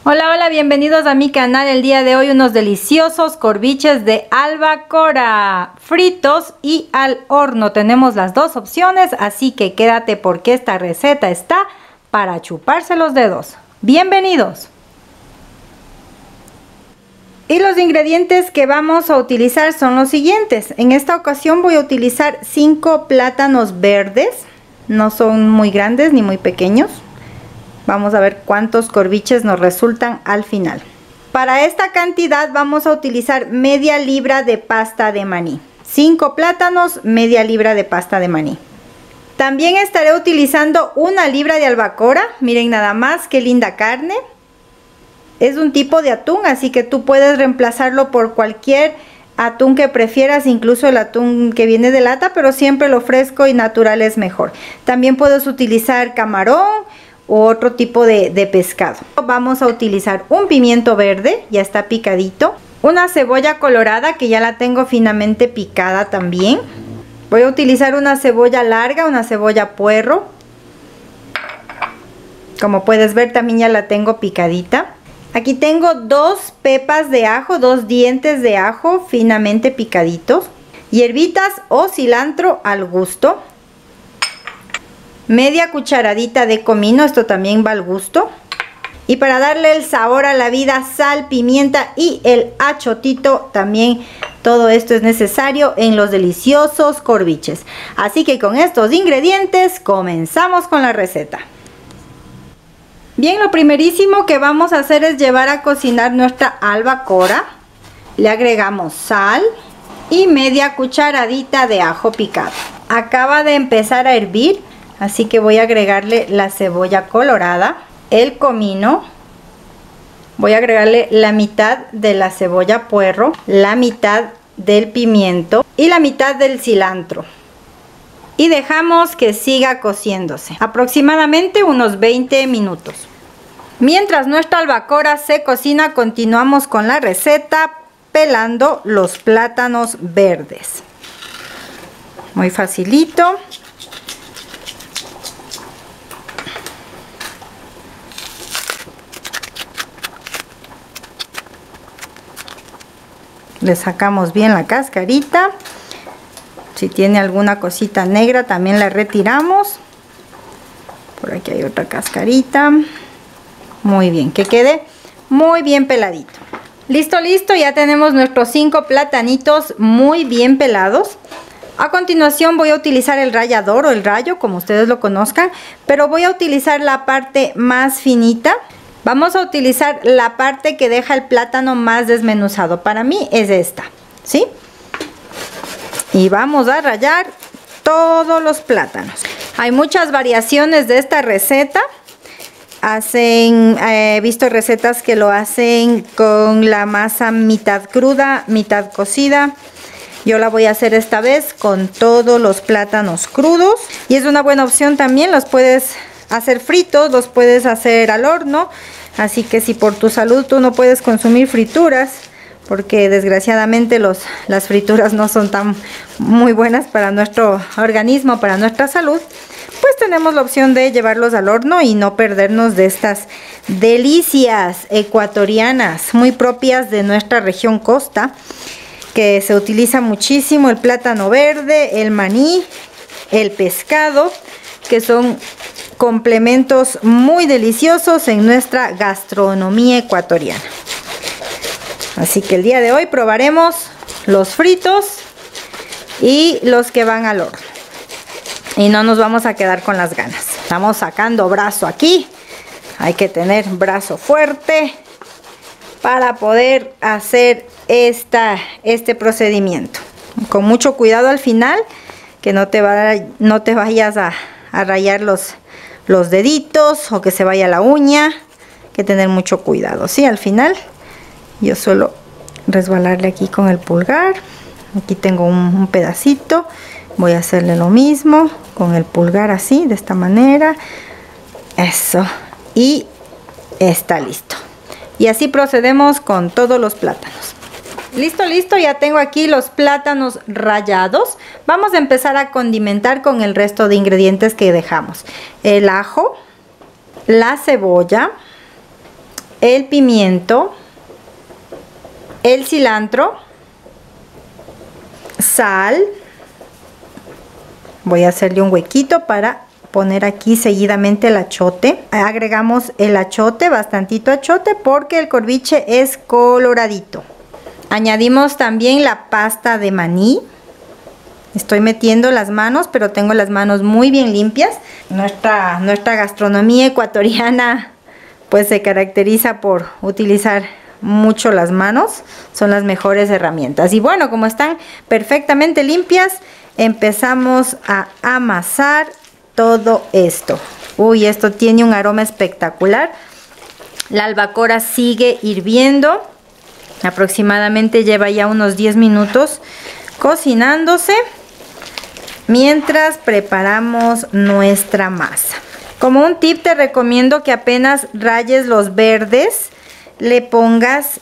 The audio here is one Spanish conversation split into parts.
Hola, hola, bienvenidos a mi canal. El día de hoy unos deliciosos corviches de albacora, fritos y al horno. Tenemos las dos opciones, así que quédate porque esta receta está para chuparse los dedos. Bienvenidos. Y los ingredientes que vamos a utilizar son los siguientes. En esta ocasión voy a utilizar 5 plátanos verdes. No son muy grandes ni muy pequeños. Vamos a ver cuántos corviches nos resultan al final. Para esta cantidad vamos a utilizar media libra de pasta de maní. 5 plátanos, media libra de pasta de maní. También estaré utilizando 1 libra de albacora. Miren nada más qué linda carne. Es un tipo de atún, así que tú puedes reemplazarlo por cualquier atún que prefieras, incluso el atún que viene de lata, pero siempre lo fresco y natural es mejor. También puedes utilizar camarón u otro tipo de pescado. Vamos a utilizar un pimiento verde, ya está picadito. Una cebolla colorada que ya la tengo finamente picada también. Voy a utilizar una cebolla larga, una cebolla puerro. Como puedes ver también ya la tengo picadita. Aquí tengo 2 pepas de ajo, 2 dientes de ajo finamente picaditos. Hierbitas o cilantro al gusto. Media cucharadita de comino, esto también va al gusto. Y para darle el sabor a la vida, sal, pimienta y el achotito también. Todo esto es necesario en los deliciosos corviches. Así que con estos ingredientes comenzamos con la receta. Bien, lo primerísimo que vamos a hacer es llevar a cocinar nuestra albacora. Le agregamos sal y media cucharadita de ajo picado. Acaba de empezar a hervir. Así que voy a agregarle la cebolla colorada, el comino, voy a agregarle la mitad de la cebolla puerro, la mitad del pimiento y la mitad del cilantro. Y dejamos que siga cociéndose, aproximadamente unos 20 minutos. Mientras nuestra albacora se cocina, continuamos con la receta pelando los plátanos verdes. Muy facilito. Le sacamos bien la cascarita. Si tiene alguna cosita negra también la retiramos. Por aquí hay otra cascarita. Muy bien, que quede muy bien peladito. Listo, listo, ya tenemos nuestros 5 platanitos muy bien pelados. A continuación voy a utilizar el rallador o el rayo, como ustedes lo conozcan, pero voy a utilizar la parte más finita. Vamos a utilizar la parte que deja el plátano más desmenuzado. Para mí es esta, ¿sí? Y vamos a rallar todos los plátanos. Hay muchas variaciones de esta receta. He visto recetas que lo hacen con la masa mitad cruda, mitad cocida. Yo la voy a hacer esta vez con todos los plátanos crudos. Y es una buena opción también, los puedes hacer fritos, los puedes hacer al horno. Así que si por tu salud tú no puedes consumir frituras, porque desgraciadamente las frituras no son tan muy buenas para nuestro organismo, para nuestra salud, pues tenemos la opción de llevarlos al horno y no perdernos de estas delicias ecuatorianas, muy propias de nuestra región costa, que se utiliza muchísimo el plátano verde, el maní, el pescado, que son complementos muy deliciosos en nuestra gastronomía ecuatoriana. Así que el día de hoy probaremos los fritos y los que van al horno. Y no nos vamos a quedar con las ganas. Estamos sacando brazo aquí. Hay que tener brazo fuerte para poder hacer este procedimiento. Con mucho cuidado al final, que no te vayas a rayar los deditos o que se vaya la uña. Hay que tener mucho cuidado, ¿sí? Al final yo suelo resbalarle aquí con el pulgar. Aquí tengo un pedacito. Voy a hacerle lo mismo con el pulgar así, de esta manera. Eso. Y está listo. Y así procedemos con todos los plátanos. Listo, listo, ya tengo aquí los plátanos rallados. Vamos a empezar a condimentar con el resto de ingredientes que dejamos. El ajo, la cebolla, el pimiento, el cilantro, sal. Voy a hacerle un huequito para poner aquí seguidamente el achote. Agregamos el achote, bastantito achote, porque el corviche es coloradito. Añadimos también la pasta de maní. Estoy metiendo las manos, pero tengo las manos muy bien limpias. Nuestra gastronomía ecuatoriana pues se caracteriza por utilizar mucho las manos. Son las mejores herramientas. Y bueno, como están perfectamente limpias, empezamos a amasar todo esto. Uy, esto tiene un aroma espectacular. La albacora sigue hirviendo. Aproximadamente lleva ya unos 10 minutos cocinándose mientras preparamos nuestra masa. Como un tip, te recomiendo que apenas rayes los verdes, le pongas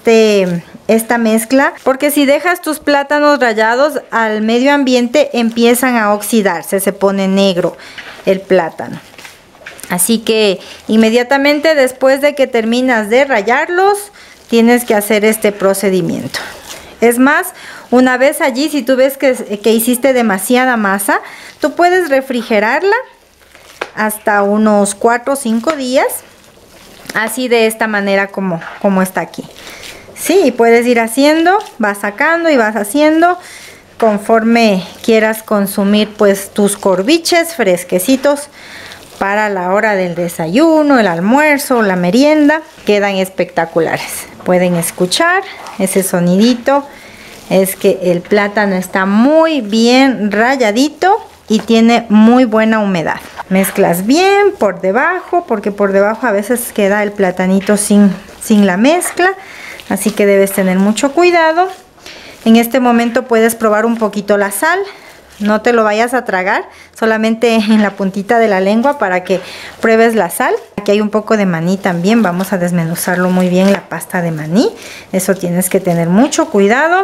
esta mezcla, porque si dejas tus plátanos rallados al medio ambiente empiezan a oxidarse, se pone negro el plátano. Así que inmediatamente después de que terminas de rallarlos, tienes que hacer este procedimiento. Es más, una vez allí, si tú ves que hiciste demasiada masa, tú puedes refrigerarla hasta unos 4 o 5 días. Así, de esta manera como está aquí. Sí, puedes ir haciendo, vas sacando y vas haciendo conforme quieras consumir pues tus corviches fresquecitos para la hora del desayuno, el almuerzo, la merienda. Quedan espectaculares. Pueden escuchar ese sonidito. Es que el plátano está muy bien ralladito y tiene muy buena humedad. Mezclas bien por debajo, porque por debajo a veces queda el platanito sin la mezcla, así que debes tener mucho cuidado. En este momento puedes probar un poquito la sal. No te lo vayas a tragar, solamente en la puntita de la lengua para que pruebes la sal. Aquí hay un poco de maní también, vamos a desmenuzarlo muy bien, la pasta de maní. Eso tienes que tener mucho cuidado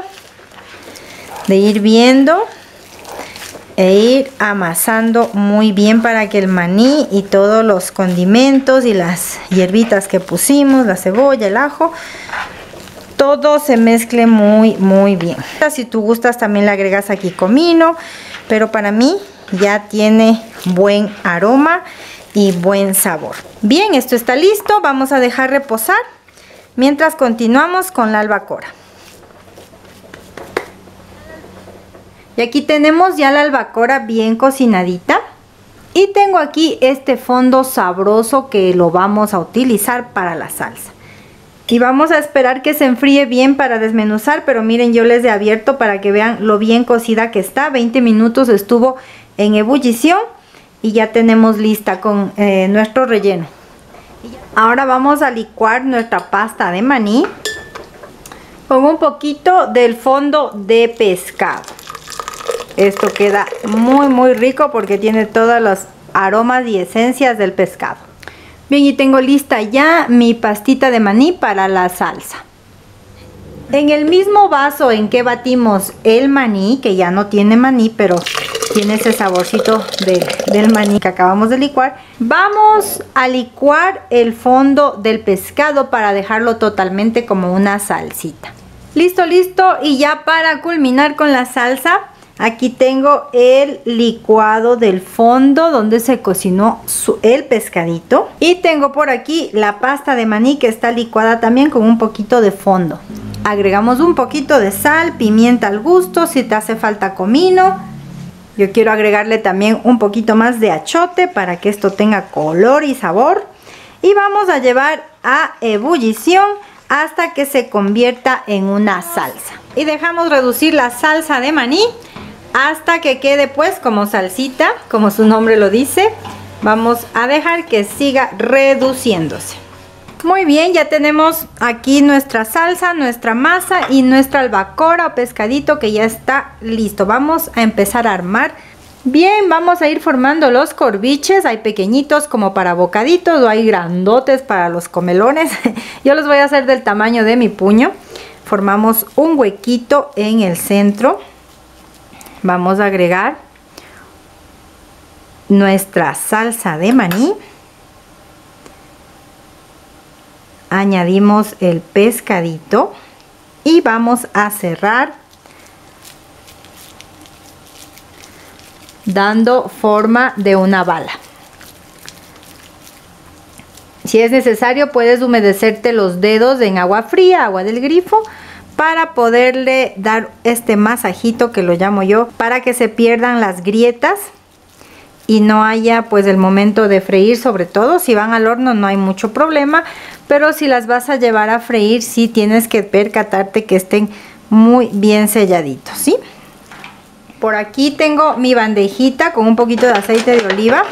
de ir viendo e ir amasando muy bien para que el maní y todos los condimentos y las hierbitas que pusimos, la cebolla, el ajo, todo se mezcle muy bien. Si tú gustas también le agregas aquí comino, pero para mí ya tiene buen aroma y buen sabor. Bien, esto está listo, vamos a dejar reposar mientras continuamos con la albacora. Y aquí tenemos ya la albacora bien cocinadita. Y tengo aquí este fondo sabroso que lo vamos a utilizar para la salsa. Y vamos a esperar que se enfríe bien para desmenuzar. Pero miren, yo les he abierto para que vean lo bien cocida que está. 20 minutos estuvo en ebullición. Y ya tenemos lista con nuestro relleno. Ahora vamos a licuar nuestra pasta de maní con un poquito del fondo de pescado. Esto queda muy rico porque tiene todos los aromas y esencias del pescado. Bien, y tengo lista ya mi pastita de maní para la salsa. En el mismo vaso en que batimos el maní, que ya no tiene maní, pero tiene ese saborcito del maní que acabamos de licuar, vamos a licuar el fondo del pescado para dejarlo totalmente como una salsita. Listo, y ya para culminar con la salsa, aquí tengo el licuado del fondo donde se cocinó el pescadito. Y tengo por aquí la pasta de maní que está licuada también con un poquito de fondo. Agregamos un poquito de sal, pimienta al gusto, si te hace falta comino. Yo quiero agregarle también un poquito más de achote para que esto tenga color y sabor. Y vamos a llevar a ebullición hasta que se convierta en una salsa. Y dejamos reducir la salsa de maní hasta que quede pues como salsita, como su nombre lo dice. Vamos a dejar que siga reduciéndose. Muy bien, ya tenemos aquí nuestra salsa, nuestra masa y nuestra albacora o pescadito que ya está listo. Vamos a empezar a armar. Bien, vamos a ir formando los corviches. Hay pequeñitos como para bocaditos o hay grandotes para los comelones. Yo los voy a hacer del tamaño de mi puño. Formamos un huequito en el centro. Vamos a agregar nuestra salsa de maní. añadimos el pescadito y vamos a cerrar dando forma de una bala. Si es necesario, puedes humedecerte los dedos en agua fría, agua del grifo, para poderle dar este masajito que lo llamo yo, para que se pierdan las grietas y no haya pues el momento de freír. Sobre todo si van al horno no hay mucho problema, pero si las vas a llevar a freír sí tienes que percatarte que estén muy bien selladitos, ¿sí? Por aquí tengo mi bandejita con un poquito de aceite de oliva.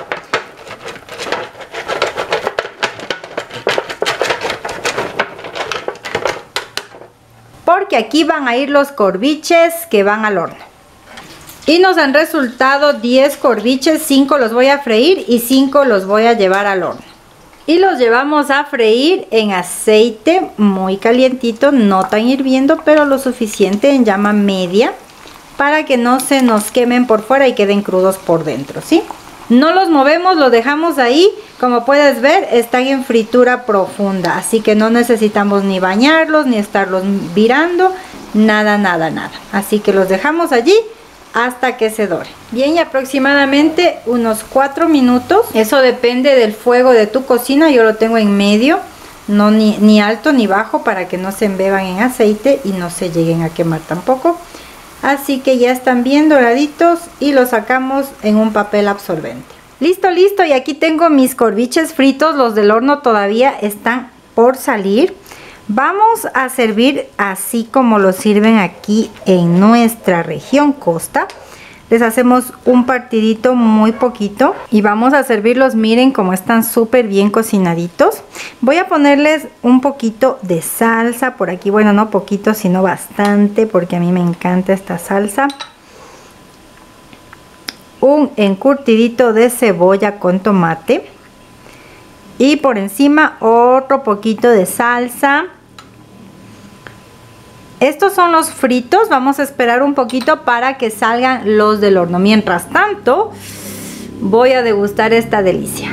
Porque aquí van a ir los corviches que van al horno. Y nos han resultado 10 corviches, 5 los voy a freír y 5 los voy a llevar al horno. Y los llevamos a freír en aceite muy calientito, no tan hirviendo, pero lo suficiente, en llama media, para que no se nos quemen por fuera y queden crudos por dentro, ¿sí? No los movemos, los dejamos ahí. Como puedes ver, están en fritura profunda, así que no necesitamos ni bañarlos, ni estarlos virando, nada, nada, nada. Así que los dejamos allí hasta que se doren. Bien, y aproximadamente unos 4 minutos. Eso depende del fuego de tu cocina. Yo lo tengo en medio, no ni alto ni bajo, para que no se embeban en aceite y no se lleguen a quemar tampoco. Así que ya están bien doraditos y los sacamos en un papel absorbente. Listo, listo. Y aquí tengo mis corviches fritos. Los del horno todavía están por salir. Vamos a servir así como lo sirven aquí en nuestra región costa. Les hacemos un partidito muy poquito y vamos a servirlos. Miren cómo están súper bien cocinaditos. Voy a ponerles un poquito de salsa por aquí. Bueno, no poquito, sino bastante, porque a mí me encanta esta salsa. Un encurtidito de cebolla con tomate. Y por encima otro poquito de salsa. Estos son los fritos. Vamos a esperar un poquito para que salgan los del horno. Mientras tanto, voy a degustar esta delicia.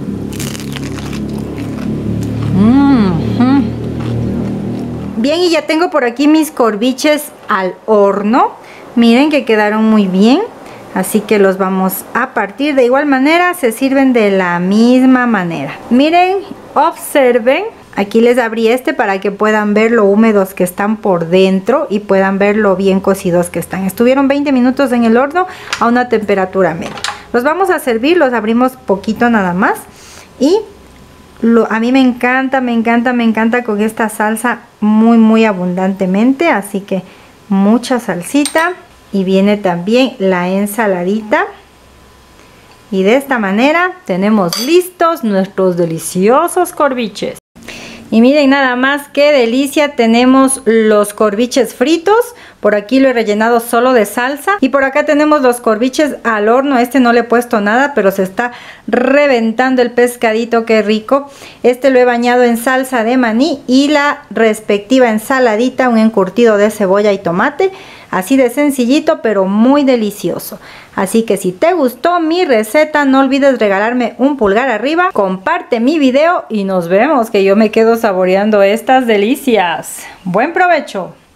Bien, y ya tengo por aquí mis corviches al horno. Miren que quedaron muy bien. Así que los vamos a partir. De igual manera se sirven de la misma manera. Miren, observen. Aquí les abrí este para que puedan ver lo húmedos que están por dentro y puedan ver lo bien cocidos que están. Estuvieron 20 minutos en el horno a una temperatura media. Los vamos a servir, los abrimos poquito nada más. Y a mí me encanta, me encanta, me encanta con esta salsa muy abundantemente. Así que mucha salsita. Y viene también la ensaladita. Y de esta manera tenemos listos nuestros deliciosos corviches. Y miren nada más qué delicia, tenemos los corviches fritos. Por aquí lo he rellenado solo de salsa. Y por acá tenemos los corviches al horno. Este no le he puesto nada, pero se está reventando el pescadito, qué rico. Este lo he bañado en salsa de maní y la respectiva ensaladita, un encurtido de cebolla y tomate. Así de sencillito, pero muy delicioso. Así que si te gustó mi receta, no olvides regalarme un pulgar arriba, comparte mi video y nos vemos, que yo me quedo saboreando estas delicias. ¡Buen provecho!